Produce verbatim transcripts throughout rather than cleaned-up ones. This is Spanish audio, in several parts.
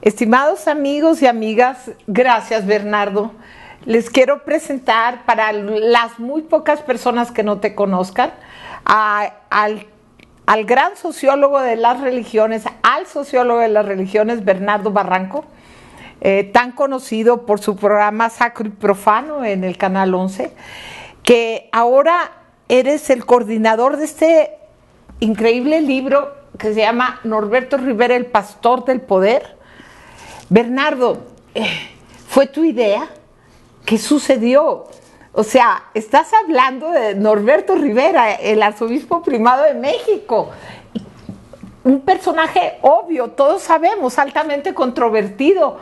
Estimados amigos y amigas, gracias Bernardo. Les quiero presentar, para las muy pocas personas que no te conozcan, a, al, al gran sociólogo de las religiones, al sociólogo de las religiones, Bernardo Barranco, eh, tan conocido por su programa Sacro y Profano en el Canal once, que ahora eres el coordinador de este increíble libro que se llama Norberto Rivera, el Pastor del Poder. Bernardo, eh, ¿fue tu idea? ¿Qué sucedió? O sea, estás hablando de Norberto Rivera, el arzobispo primado de México, un personaje obvio, todos sabemos, altamente controvertido,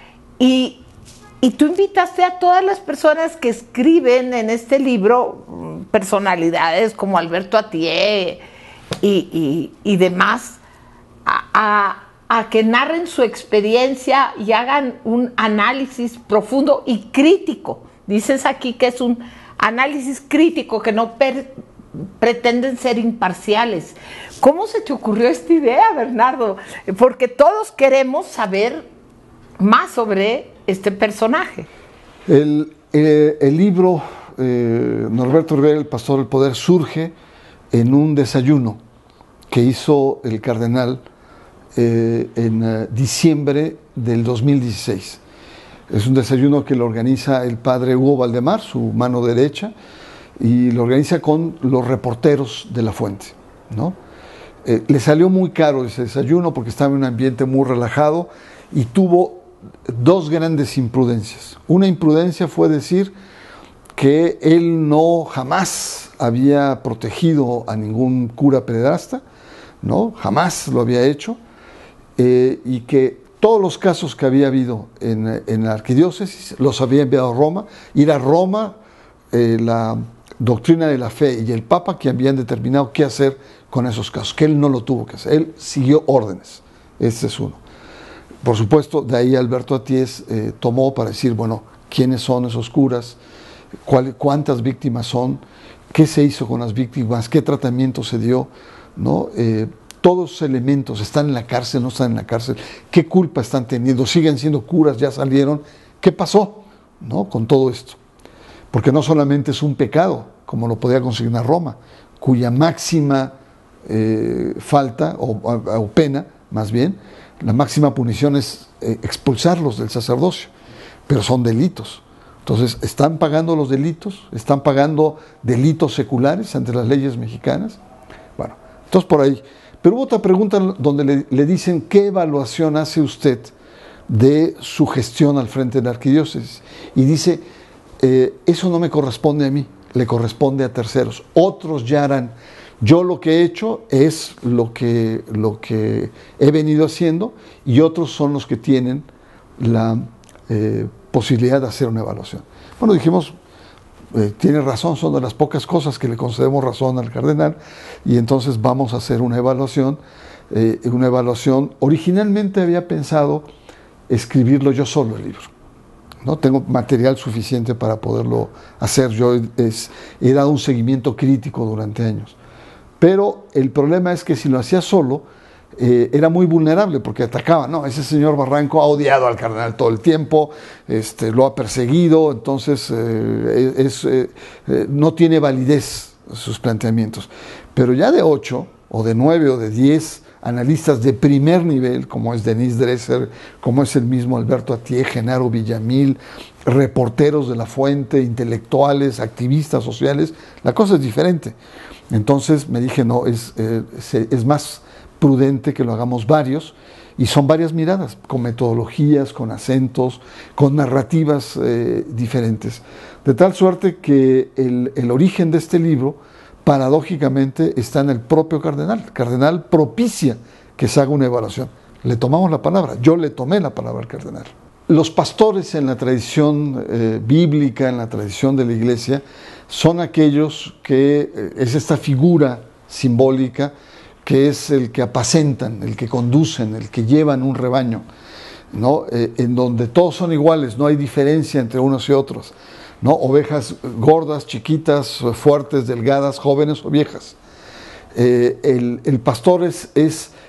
y, y tú invitaste a todas las personas que escriben en este libro, personalidades como Alberto Atié y, y, y demás, a, a a que narren su experiencia y hagan un análisis profundo y crítico. Dices aquí que es un análisis crítico, que no per, pretenden ser imparciales. ¿Cómo se te ocurrió esta idea, Bernardo? Porque todos queremos saber más sobre este personaje. El, eh, el libro eh, Norberto Rivera, el Pastor del Poder, surge en un desayuno que hizo el cardenal Eh, en uh, diciembre del dos mil dieciséis. Es un desayuno que lo organiza el padre Hugo Valdemar, su mano derecha, y lo organiza con los reporteros de La Fuente, ¿no? Eh, le salió muy caro ese desayuno porque estaba en un ambiente muy relajado y tuvo dos grandes imprudencias. Una imprudencia fue decir que él no jamás había protegido a ningún cura pederasta, ¿no? Jamás lo había hecho. Eh, y que todos los casos que había habido en, en la arquidiócesis los había enviado a Roma, y era Roma, eh, la doctrina de la fe y el Papa que habían determinado qué hacer con esos casos, que él no lo tuvo que hacer, él siguió órdenes. Este es uno. Por supuesto, de ahí Alberto Atiés eh, tomó para decir, bueno, ¿quiénes son esos curas? ¿Cuál, ¿Cuántas víctimas son? ¿Qué se hizo con las víctimas? ¿Qué tratamiento se dio? ¿No? Eh, Todos los elementos, están en la cárcel, no están en la cárcel, qué culpa están teniendo, siguen siendo curas, ya salieron, ¿qué pasó, ¿no? Con todo esto? Porque no solamente es un pecado, como lo podía consignar Roma, cuya máxima eh, falta o, o, o pena, más bien, la máxima punición es eh, expulsarlos del sacerdocio, pero son delitos. Entonces, ¿están pagando los delitos? ¿Están pagando delitos seculares ante las leyes mexicanas? Bueno, entonces por ahí. Pero hubo otra pregunta donde le, le dicen, ¿qué evaluación hace usted de su gestión al frente de la arquidiócesis? Y dice, eh, eso no me corresponde a mí, le corresponde a terceros. Otros ya harán. Yo lo que he hecho es lo que, lo que he venido haciendo, y otros son los que tienen la eh, posibilidad de hacer una evaluación. Bueno, dijimos, Eh, tiene razón, son de las pocas cosas que le concedemos razón al cardenal, y entonces vamos a hacer una evaluación. Eh, una evaluación, originalmente había pensado escribirlo yo solo el libro, ¿no? Tengo material suficiente para poderlo hacer. Yo es, he dado un seguimiento crítico durante años, pero el problema es que si lo hacía solo, Eh, era muy vulnerable porque atacaba, no, ese señor Barranco ha odiado al cardenal todo el tiempo, este, lo ha perseguido, entonces eh, es, eh, eh, no tiene validez sus planteamientos. Pero ya de ocho, o de nueve, o de diez analistas de primer nivel, como es Denise Dresser, como es el mismo Alberto Atié, Genaro Villamil, reporteros de La Fuente, intelectuales, activistas sociales, la cosa es diferente. Entonces me dije, no, es, eh, es más prudente que lo hagamos varios, y son varias miradas, con metodologías, con acentos, con narrativas eh, diferentes. De tal suerte que el, el origen de este libro, paradójicamente, está en el propio cardenal. El cardenal propicia que se haga una evaluación. Le tomamos la palabra, yo le tomé la palabra al cardenal. Los pastores en la tradición eh, bíblica, en la tradición de la iglesia, son aquellos que, eh, es esta figura simbólica, que es el que apacentan, el que conducen, el que llevan un rebaño, ¿no? Eh, en donde todos son iguales, no hay diferencia entre unos y otros, ¿no? Ovejas gordas, chiquitas, fuertes, delgadas, jóvenes o viejas. Eh, el, el pastor es, es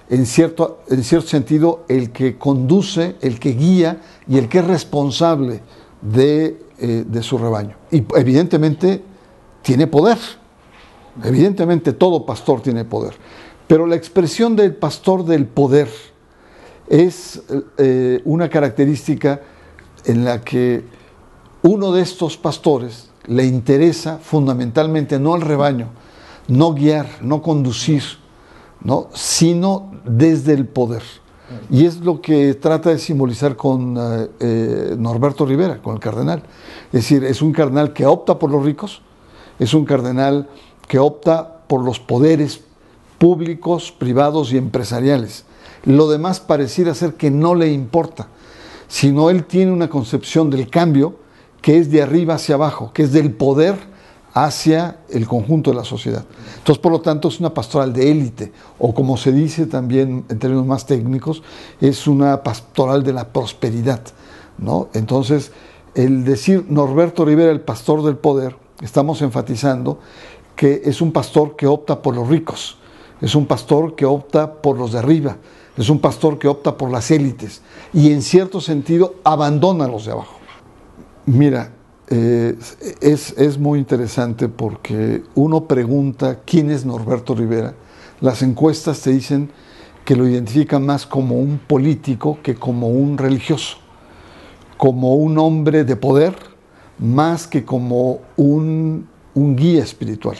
en cierto, en cierto sentido, el que conduce, el que guía y el que es responsable de, eh, de su rebaño. Y evidentemente tiene poder, evidentemente todo pastor tiene poder, pero la expresión del pastor del poder es eh, una característica en la que uno de estos pastores le interesa fundamentalmente no al rebaño, no guiar, no conducir, ¿no? Sino desde el poder. Y es lo que trata de simbolizar con eh, Norberto Rivera, con el cardenal. Es decir, es un cardenal que opta por los ricos, es un cardenal que opta por los poderes públicos, privados y empresariales. Lo demás pareciera ser que no le importa, sino él tiene una concepción del cambio que es de arriba hacia abajo, que es del poder hacia el conjunto de la sociedad. Entonces, por lo tanto, es una pastoral de élite, o como se dice también en términos más técnicos, es una pastoral de la prosperidad, ¿no? Entonces, el decir Norberto Rivera, el pastor del poder, estamos enfatizando que es un pastor que opta por los ricos, es un pastor que opta por los de arriba, es un pastor que opta por las élites y en cierto sentido abandona a los de abajo. Mira, eh, es, es muy interesante porque uno pregunta quién es Norberto Rivera. Las encuestas te dicen que lo identifican más como un político que como un religioso, como un hombre de poder, más que como un, un guía espiritual.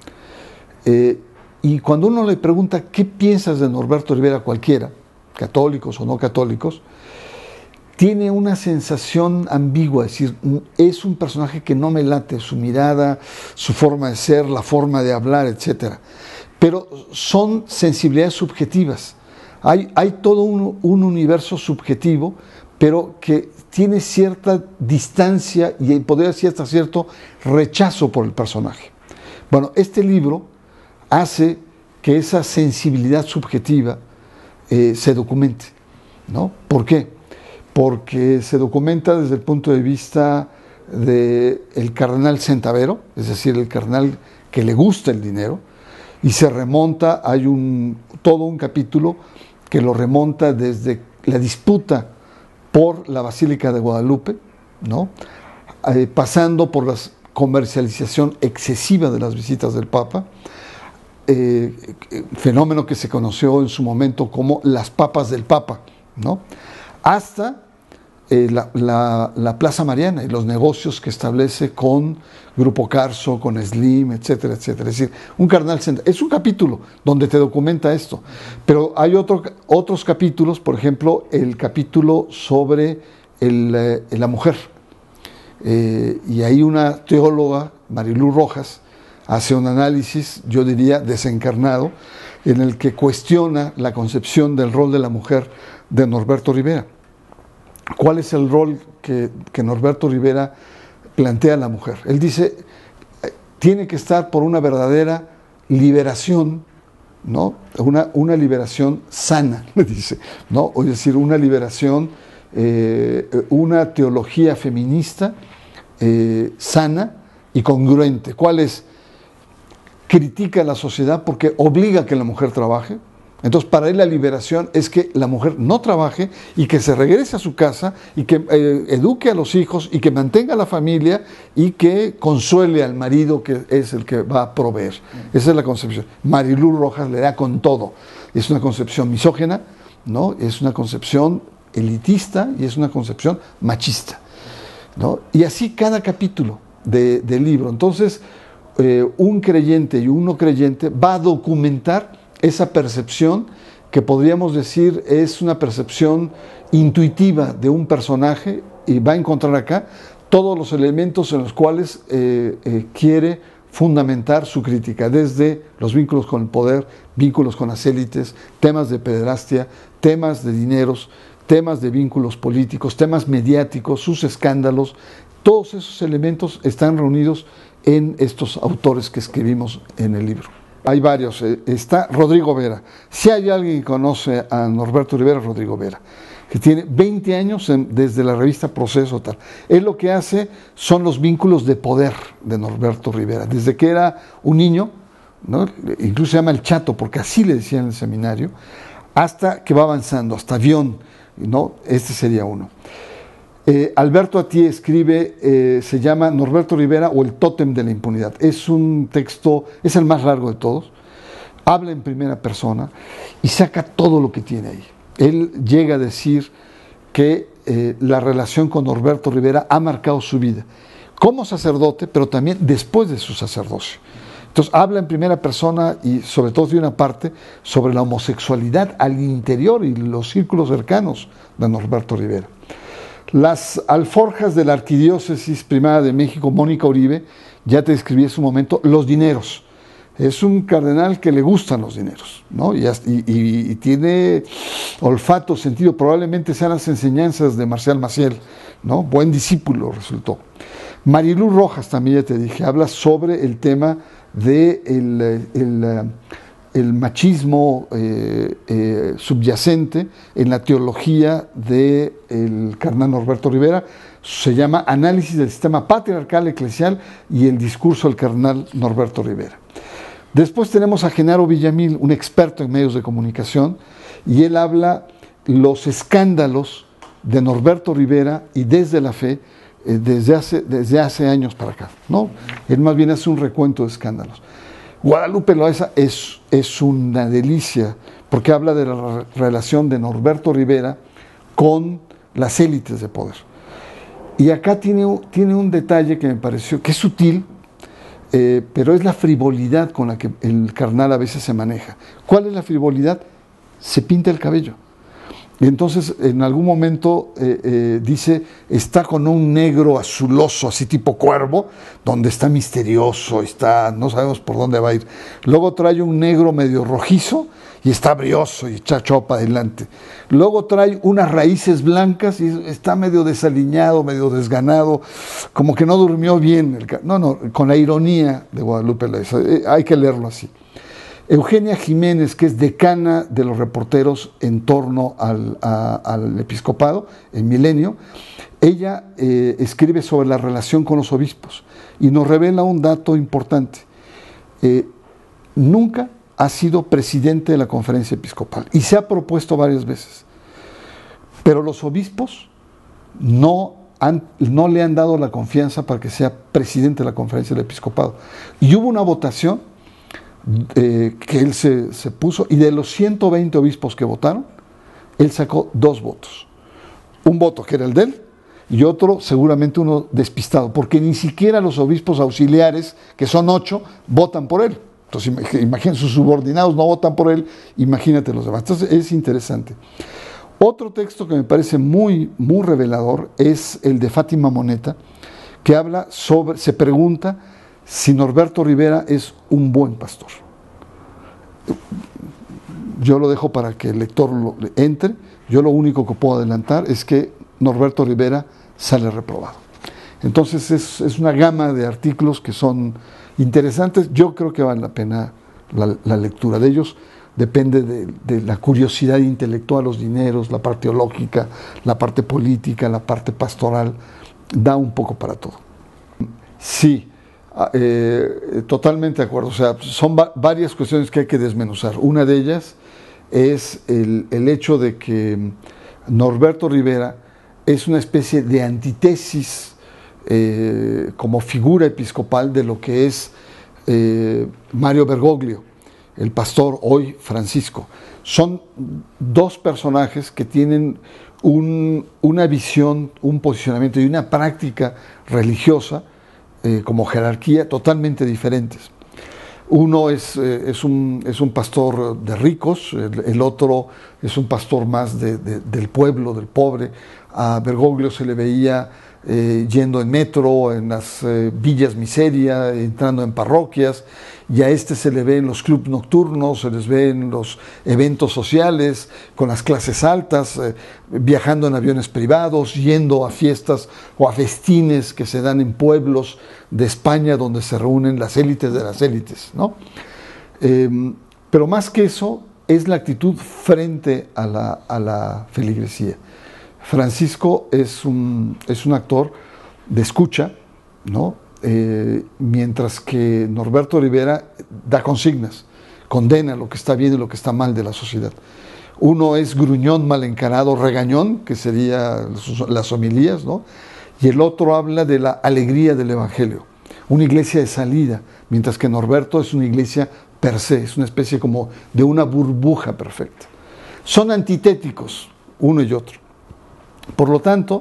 Eh, y cuando uno le pregunta qué piensas de Norberto Rivera cualquiera, católicos o no católicos, tiene una sensación ambigua, es decir, es un personaje que no me late, su mirada, su forma de ser, la forma de hablar, etcétera. Pero son sensibilidades subjetivas. Hay, hay todo un, un universo subjetivo, pero que tiene cierta distancia y podría decir hasta cierto rechazo por el personaje. Bueno, este libro hace que esa sensibilidad subjetiva eh, se documente, ¿no? ¿Por qué? Porque se documenta desde el punto de vista del cardenal centavero, es decir, el cardenal que le gusta el dinero, y se remonta, hay un, todo un capítulo que lo remonta desde la disputa por la Basílica de Guadalupe, ¿no? Eh, pasando por la comercialización excesiva de las visitas del Papa, eh, fenómeno que se conoció en su momento como las papas del Papa, ¿no? Hasta eh, la, la, la Plaza Mariana y los negocios que establece con Grupo Carso, con Slim, etcétera, etcétera. Es decir, un cardenal central. Es un capítulo donde te documenta esto, pero hay otro, otros capítulos, por ejemplo, el capítulo sobre el, eh, la mujer. Eh, y ahí una teóloga, Marilú Rojas, hace un análisis, yo diría, desencarnado, en el que cuestiona la concepción del rol de la mujer de Norberto Rivera. ¿Cuál es el rol que, que Norberto Rivera plantea a la mujer? Él dice, tiene que estar por una verdadera liberación, ¿no? Una, una liberación sana, le dice, ¿no? Es decir, una liberación, eh, una teología feminista eh, sana y congruente. ¿Cuál es? Critica a la sociedad porque obliga a que la mujer trabaje. Entonces, para él la liberación es que la mujer no trabaje y que se regrese a su casa y que eh, eduque a los hijos y que mantenga la familia y que consuele al marido, que es el que va a proveer. Esa es la concepción. Marilú Rojas le da con todo. Es una concepción misógena, ¿no? Es una concepción elitista y es una concepción machista, ¿no? Y así cada capítulo de, del libro. Entonces, eh, un creyente y un no creyente va a documentar esa percepción que podríamos decir es una percepción intuitiva de un personaje, y va a encontrar acá todos los elementos en los cuales eh, eh, quiere fundamentar su crítica, desde los vínculos con el poder, vínculos con las élites, temas de pederastia, temas de dineros, temas de vínculos políticos, temas mediáticos, sus escándalos. Todos esos elementos están reunidos en estos autores que escribimos en el libro. Hay varios. Está Rodrigo Vera. Si hay alguien que conoce a Norberto Rivera, Rodrigo Vera, que tiene veinte años en, desde la revista Proceso tal. Él lo que hace son los vínculos de poder de Norberto Rivera. Desde que era un niño, ¿no? Incluso se llama el Chato, porque así le decían en el seminario, hasta que va avanzando, hasta Avión, ¿no? Este sería uno. Eh, Alberto Atié escribe, eh, se llama Norberto Rivera o el tótem de la impunidad. Es un texto, es el más largo de todos, habla en primera persona y saca todo lo que tiene ahí. Él llega a decir que eh, la relación con Norberto Rivera ha marcado su vida, como sacerdote, pero también después de su sacerdocio. Entonces habla en primera persona y sobre todo de una parte sobre la homosexualidad al interior y los círculos cercanos de Norberto Rivera. Las alforjas de la Arquidiócesis Primada de México, Mónica Uribe, ya te describí en su momento, los dineros. Es un cardenal que le gustan los dineros, ¿no? y, y, y tiene olfato, sentido, probablemente sean las enseñanzas de Marcial Maciel, ¿no? Buen discípulo resultó. Marilú Rojas, también ya te dije, habla sobre el tema de el, el, el machismo eh, eh, subyacente en la teología del cardenal Norberto Rivera. Se llama Análisis del sistema patriarcal eclesial y el discurso del cardenal Norberto Rivera. Después tenemos a Genaro Villamil, un experto en medios de comunicación, y él habla los escándalos de Norberto Rivera y desde la fe, eh, desde, hace, desde hace años para acá, ¿no? Él más bien hace un recuento de escándalos. Guadalupe Loaesa es, es una delicia, porque habla de la relación de Norberto Rivera con las élites de poder. Y acá tiene, tiene un detalle que me pareció, que es sutil, Eh, pero es la frivolidad con la que el cardenal a veces se maneja. ¿Cuál es la frivolidad? Se pinta el cabello. Y entonces en algún momento eh, eh, dice, está con un negro azuloso, así tipo cuervo, donde está misterioso, está, no sabemos por dónde va a ir. Luego trae un negro medio rojizo y está brioso y echa chopa adelante. Luego trae unas raíces blancas y está medio desaliñado, medio desganado, como que no durmió bien. No, no, con la ironía de Guadalupe Loaesa, hay que leerlo así. Eugenia Jiménez, que es decana de los reporteros en torno al, a, al episcopado, en Milenio, ella eh, escribe sobre la relación con los obispos y nos revela un dato importante. Eh, nunca ha sido presidente de la conferencia episcopal y se ha propuesto varias veces, pero los obispos no, han, no le han dado la confianza para que sea presidente de la conferencia del episcopado. Y hubo una votación eh, que él se, se puso, y de los ciento veinte obispos que votaron, él sacó dos votos. Un voto que era el de él y otro seguramente uno despistado, porque ni siquiera los obispos auxiliares, que son ocho, votan por él. Entonces, imagínense, sus subordinados no votan por él, imagínate los demás. Entonces, es interesante. Otro texto que me parece muy, muy revelador es el de Fátima Moneta, que habla sobre, se pregunta si Norberto Rivera es un buen pastor. Yo lo dejo para que el lector lo entre. Yo lo único que puedo adelantar es que Norberto Rivera sale reprobado. Entonces, es, es una gama de artículos que son interesantes. Yo creo que vale la pena la, la lectura de ellos. Depende de, de la curiosidad intelectual, los dineros, la parte teológica, la parte política, la parte pastoral. Da un poco para todo. Sí, eh, totalmente de acuerdo. O sea, son va varias cuestiones que hay que desmenuzar. Una de ellas es el, el hecho de que Norberto Rivera es una especie de antítesis Eh, como figura episcopal de lo que es eh, Mario Bergoglio, el pastor hoy Francisco. Son dos personajes que tienen un, una visión, un posicionamiento y una práctica religiosa eh, como jerarquía totalmente diferentes. Uno es, eh, es, un, es un pastor de ricos, el, el otro es un pastor más de, de, del pueblo, del pobre. A Bergoglio se le veía Eh, yendo en metro, en las eh, villas miseria, entrando en parroquias, y a este se le ve en los clubes nocturnos, se les ve en los eventos sociales, con las clases altas, eh, viajando en aviones privados, yendo a fiestas o a festines que se dan en pueblos de España donde se reúnen las élites de las élites, ¿no? Eh, pero más que eso, es la actitud frente a la, a la feligresía. Francisco es un, es un actor de escucha, ¿no? Eh, mientras que Norberto Rivera da consignas, condena lo que está bien y lo que está mal de la sociedad. Uno es gruñón, mal encarado, regañón, que sería las homilías, ¿no? Y el otro habla de la alegría del Evangelio, una iglesia de salida, mientras que Norberto es una iglesia per se, es una especie como de una burbuja perfecta. Son antitéticos, uno y otro. Por lo tanto,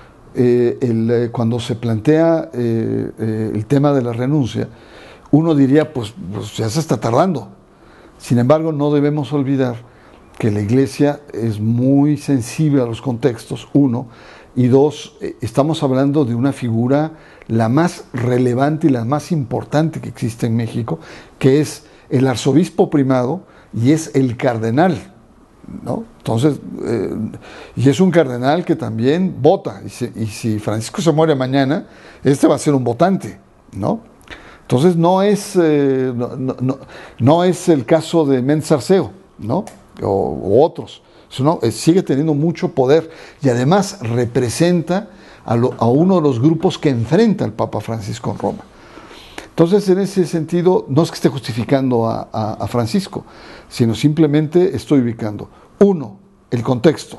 eh, el, eh, cuando se plantea eh, eh, el tema de la renuncia, uno diría, pues, pues ya se está tardando. Sin embargo, no debemos olvidar que la iglesia es muy sensible a los contextos, uno, y dos, eh, estamos hablando de una figura la más relevante y la más importante que existe en México, que es el arzobispo primado y es el cardenal, ¿no? Entonces, eh, y es un cardenal que también vota, y, se, y si Francisco se muere mañana, este va a ser un votante, ¿no? Entonces no es, eh, no, no, no es el caso de Méndez Arceo, ¿no? O, o otros, sino, eh, sigue teniendo mucho poder y además representa a, lo, a uno de los grupos que enfrenta al Papa Francisco en Roma. Entonces, en ese sentido, no es que esté justificando a, a, a Francisco, sino simplemente estoy ubicando. Uno, el contexto.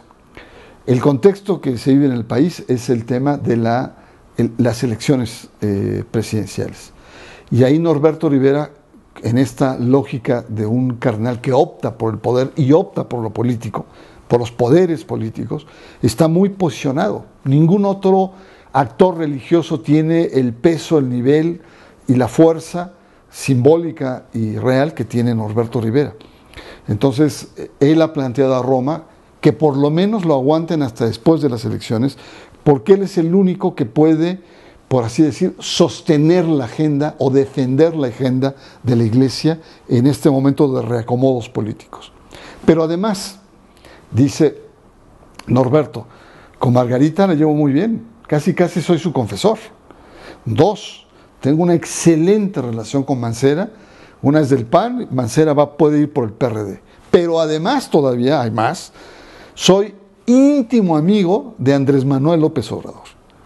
El contexto que se vive en el país es el tema de la, el, las elecciones eh, presidenciales. Y ahí Norberto Rivera, en esta lógica de un cardenal que opta por el poder y opta por lo político, por los poderes políticos, está muy posicionado. Ningún otro actor religioso tiene el peso, el nivel y la fuerza simbólica y real que tiene Norberto Rivera. Entonces, él ha planteado a Roma que por lo menos lo aguanten hasta después de las elecciones, porque él es el único que puede, por así decir, sostener la agenda o defender la agenda de la Iglesia en este momento de reacomodos políticos. Pero además, dice Norberto, con Margarita la llevo muy bien, casi casi soy su confesor. Dos, tengo una excelente relación con Mancera, una es del P A N, Mancera va, puede ir por el P R D. Pero además, todavía hay más, soy íntimo amigo de Andrés Manuel López Obrador.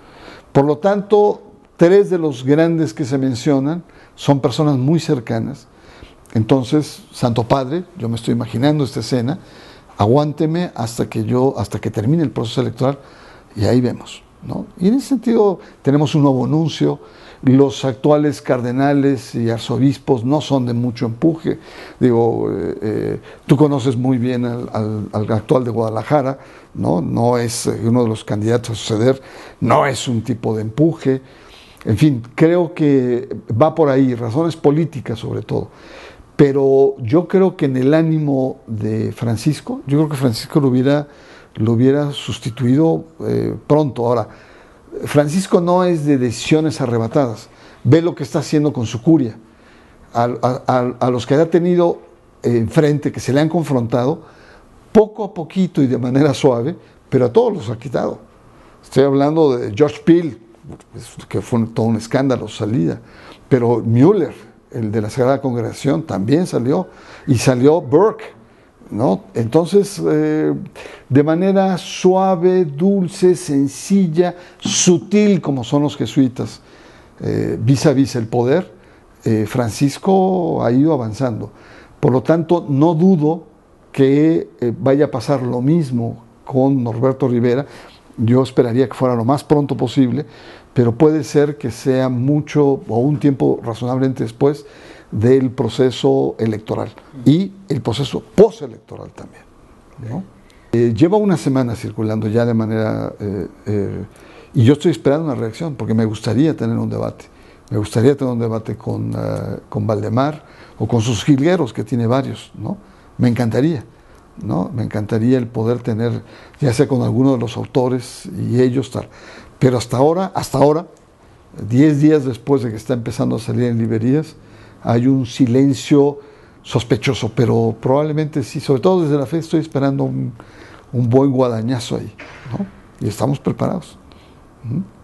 Por lo tanto, tres de los grandes que se mencionan son personas muy cercanas. Entonces, Santo Padre, yo me estoy imaginando esta escena, aguánteme hasta que yo, hasta que termine el proceso electoral y ahí vemos, ¿no? Y en ese sentido tenemos un nuevo anuncio. Los actuales cardenales y arzobispos no son de mucho empuje. Digo, eh, eh, tú conoces muy bien al, al, al actual de Guadalajara, ¿no? No es uno de los candidatos a suceder, no es un tipo de empuje. En fin, creo que va por ahí, razones políticas sobre todo. Pero yo creo que en el ánimo de Francisco, yo creo que Francisco lo hubiera, lo hubiera sustituido eh, pronto. Ahora, Francisco no es de decisiones arrebatadas. Ve lo que está haciendo con su curia. A, a, a los que ha tenido enfrente, que se le han confrontado, poco a poquito y de manera suave, pero a todos los ha quitado. Estoy hablando de George Peel, que fue todo un escándalo su salida, pero Müller, el de la Sagrada Congregación, también salió, y salió Burke, ¿no? Entonces, eh, de manera suave, dulce, sencilla, sutil, como son los jesuitas, eh, vis a vis el poder, eh, Francisco ha ido avanzando. Por lo tanto, no dudo que eh, vaya a pasar lo mismo con Norberto Rivera. Yo esperaría que fuera lo más pronto posible, pero puede ser que sea mucho o un tiempo razonablemente después del proceso electoral y el proceso postelectoral también, ¿no? Eh, lleva una semana circulando ya de manera eh, eh, y yo estoy esperando una reacción porque me gustaría tener un debate, me gustaría tener un debate con, uh, con Valdemar o con sus jilgueros, que tiene varios, ¿no? Me encantaría, ¿no? Me encantaría el poder tener, ya sea con alguno de los autores y ellos estar, pero hasta ahora, hasta ahora, diez días después de que está empezando a salir en librerías, hay un silencio sospechoso, pero probablemente sí, sobre todo desde la fe estoy esperando un, un buen guadañazo ahí, ¿no? Y estamos preparados. ¿Mm?